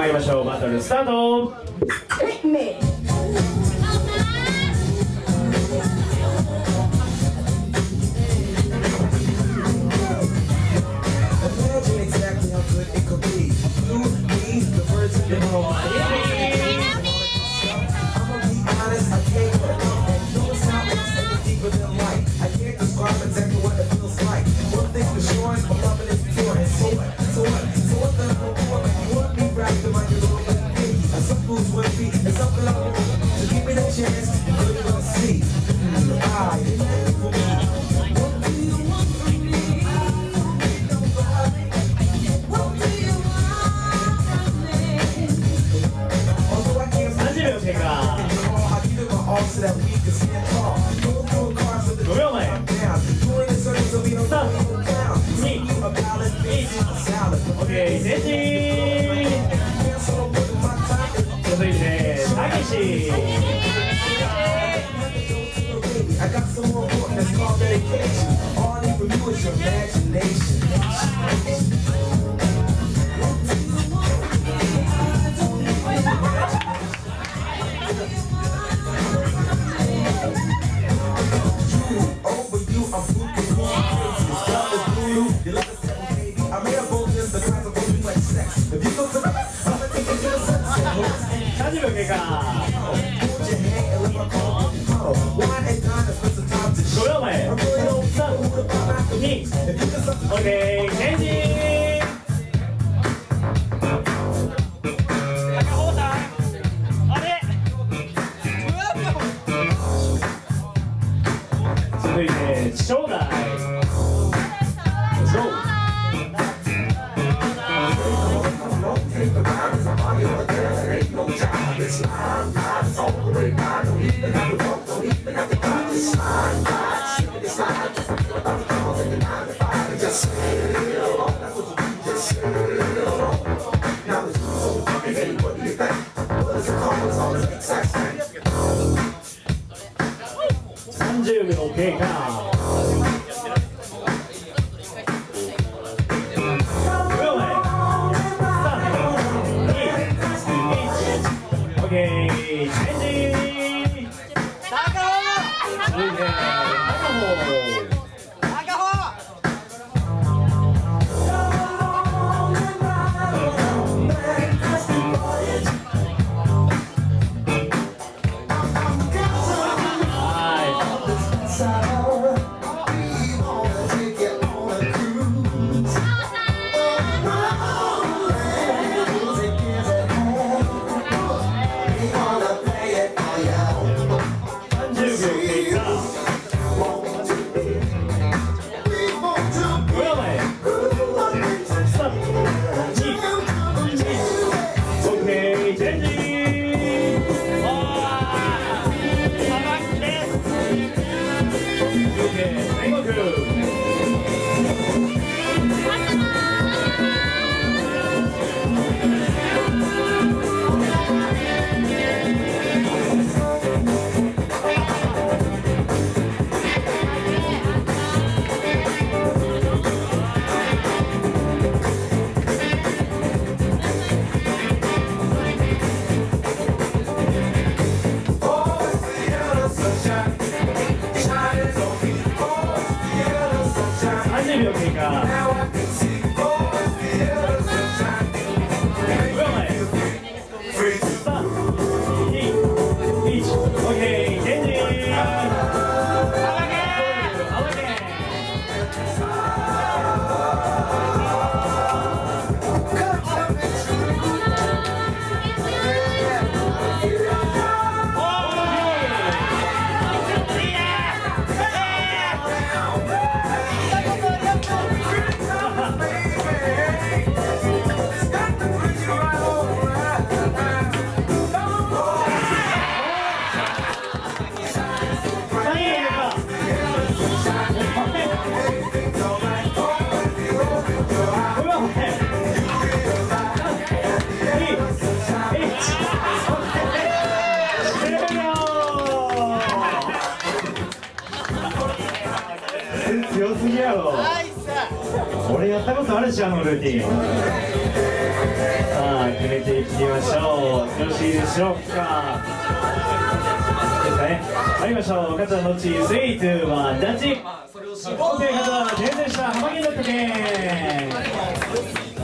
参りましょう。バトルスタート。続いてたけし。I got some more work that's called dedication. All I need from you is your imagination. Over you, I'm looking more crazy. Start with blue, you like a seven, baby. I made a bold just the kinds of both you like sex. If you go to the back, I'm gonna take you to the sunset. 30秒経過。5秒前。3、2、OK、チェンジ。続いて正代。30秒経過。強すぎやろ。俺やったことあるし、あのルーティン。 決めていきましょう。よろしいでしょうか。ですかね。参りましょう。勝った後、3、2、1、ジャッジ。OK、勝った、転生した浜銀の時計。